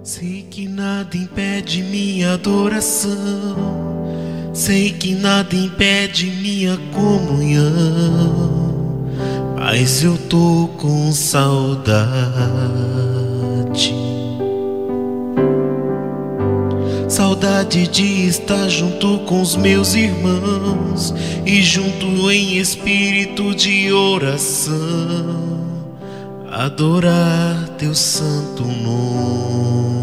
Sei que nada impede minha adoração, sei que nada impede minha comunhão, mas eu tô com saudade. Saudade de estar junto com os meus irmãos e junto em espírito de oração, adorar teu santo nome.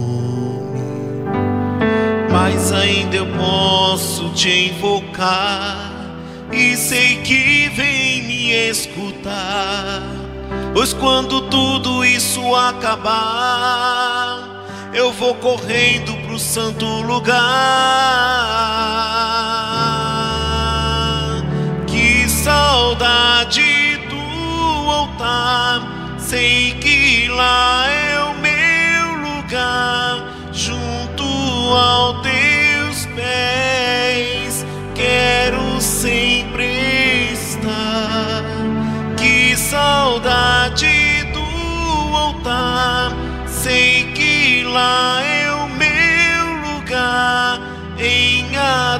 Mas ainda eu posso te invocar e sei que vem me escutar, pois quando tudo isso acabar, eu vou correndo pro santo lugar. Que saudade do altar, sei que lá é o meu lugar, junto aos teus pés quero sempre estar. Que saudade do altar, sei que lá é o meu lugar, em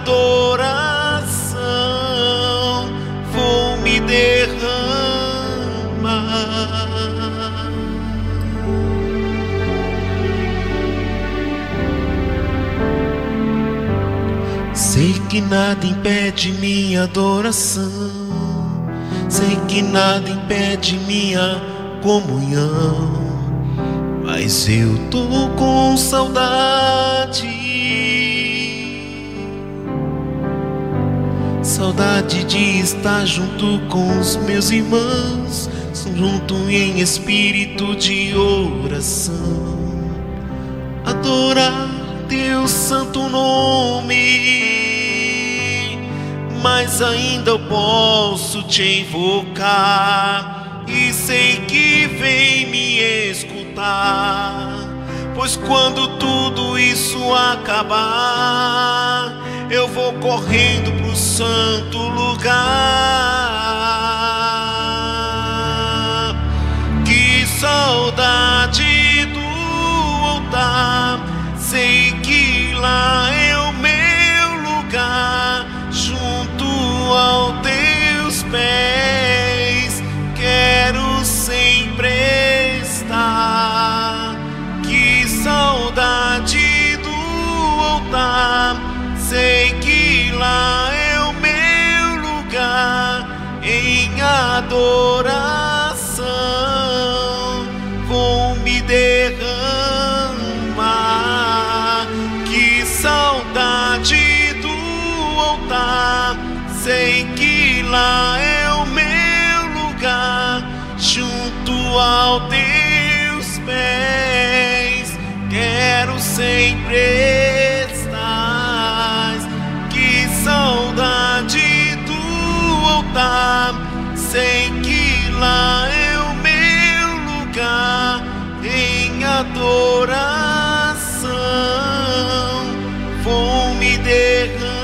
adoração vou me derramar. Sei que nada impede minha adoração, sei que nada impede minha comunhão, mas eu tô com saudade. Saudade de estar junto com os meus irmãos, junto em espírito de oração, adorar teu santo nome. Mas ainda eu posso te invocar e sei que vem me escutar, pois quando tudo isso acabar, eu vou correndo pro santo lugar. Que saudade do altar, sei que lá é o meu lugar, junto aos teus pés quero sempre estar. Que saudade do altar, sei que lá é o meu lugar, em adoração vou me derramar. Que saudade do altar, sei que lá é o meu lugar, junto aos teus pés quero sempre estar. Que saudade do altar, sei que lá é o meu lugar, em adoração vou me derramar.